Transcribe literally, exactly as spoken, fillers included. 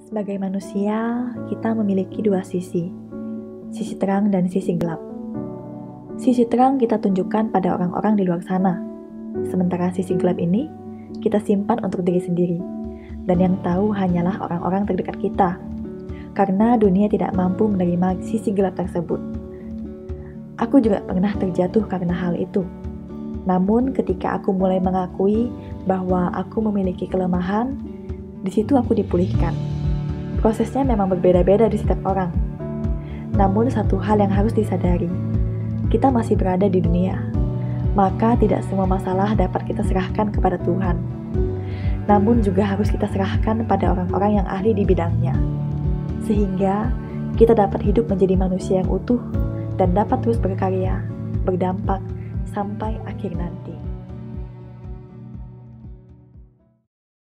Sebagai manusia, kita memiliki dua sisi, sisi terang dan sisi gelap. Sisi terang kita tunjukkan pada orang-orang di luar sana, sementara sisi gelap ini kita simpan untuk diri sendiri, dan yang tahu hanyalah orang-orang terdekat kita, karena dunia tidak mampu menerima sisi gelap tersebut. Aku juga pernah terjatuh karena hal itu. Namun ketika aku mulai mengakui bahwa aku memiliki kelemahan, di situ aku dipulihkan. Prosesnya memang berbeda-beda di setiap orang. Namun satu hal yang harus disadari, kita masih berada di dunia, maka tidak semua masalah dapat kita serahkan kepada Tuhan. Namun juga harus kita serahkan pada orang-orang yang ahli di bidangnya, sehingga kita dapat hidup menjadi manusia yang utuh dan dapat terus berkarya, berdampak sampai akhir nanti.